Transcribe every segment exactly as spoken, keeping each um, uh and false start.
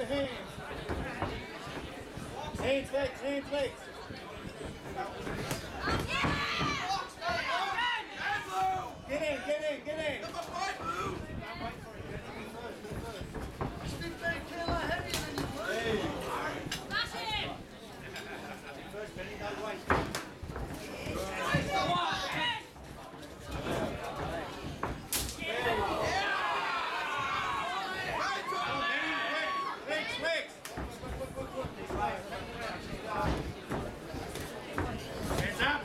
hands. Hands, legs, hands, legs. Get in, get in, get in. Number five, Blue. fifteen kilo heavier than you, Blue. Smash him. First, Benny, no weight. Come on, Ben. Legs, legs. Hands up.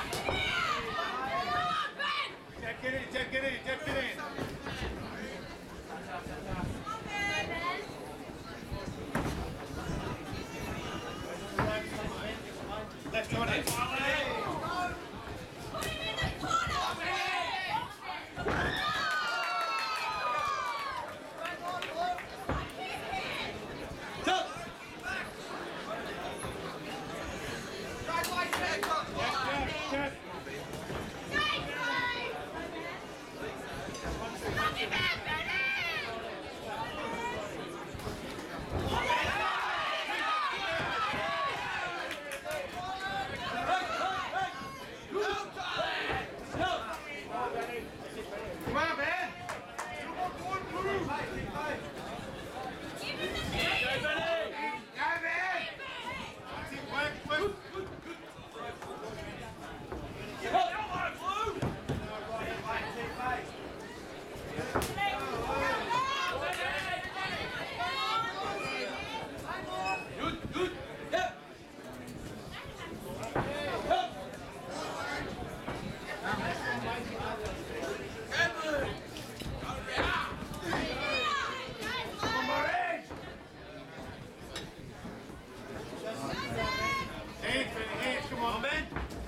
Jack, get in, Jack, get in, Jack, get in. Left on it. Put him in the corner. Jack, Jack. Come on, Ben! Give him the thing. Go, Ben! That's it, work, work. Good, good. Yeah. Hands, Ben, hands, come on, Ben!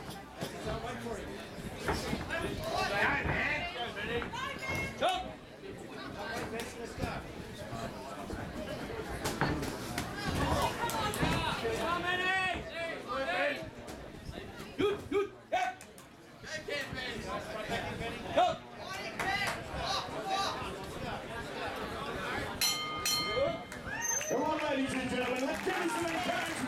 Go, man! Go, Benny! Jump. Let's go. Come on, Benny. Good, good. Yeah. Go. Come on, ladies and gentlemen, let's give him some encouragement.